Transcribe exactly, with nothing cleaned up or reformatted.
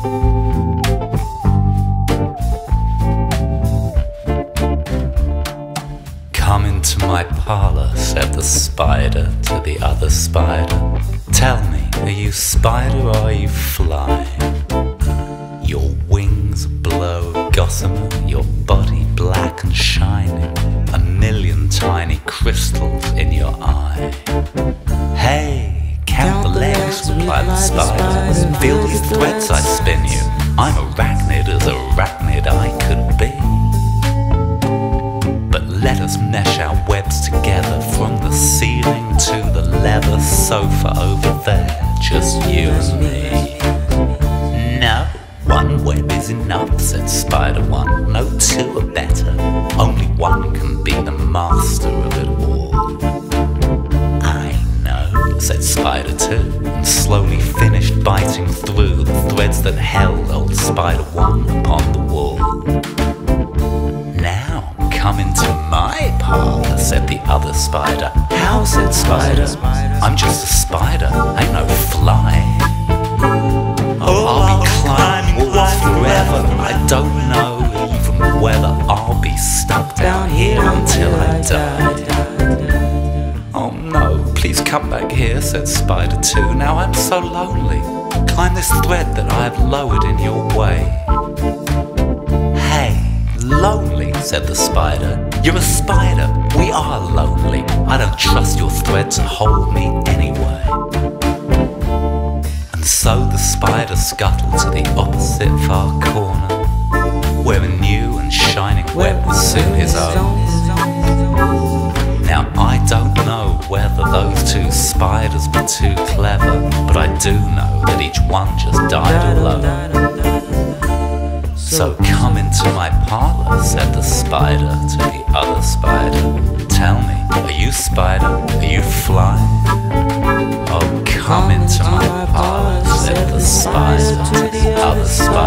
Come into my parlour, said the spider to the other spider. Tell me, are you spider or are you fly? Your wings blow gossamer, your body black and shining, a million tiny crystals in your eye. Hey, count the legs, replied the spider. Feel these threads I spin you. I'm arachnid as arachnid I could be. But let us mesh our webs together, from the ceiling to the leather sofa over there, just you and me. No, one web is enough, said Spider One. No, two are better. Only one can be the master of it all. I know, said Spider Two, and slowly finished biting through the threads that held old Spider One upon the wall. Now come into my parlour, said the other spider. How, said Spider? I'm just a spider, ain't no fly. Oh, I'll be climbing walls forever. I don't know even whether I'll be stuck down here until I die. Oh no, please come back here, said Spider Two. Now I'm so lonely. Climb this thread that I have lowered in your way. Hey, lonely, said the spider. You're a spider, we are lonely. I don't trust your thread to hold me anyway. And so the spider scuttled to the opposite far corner, where a new and shining web was soon his own. Now I don't know whether those two spiders were too clever, but I do know that each one just died alone. So come into my parlour, said the spider to the other spider. Tell me, are you spider, are you fly? Oh, come into my parlour, said the spider to the other spider.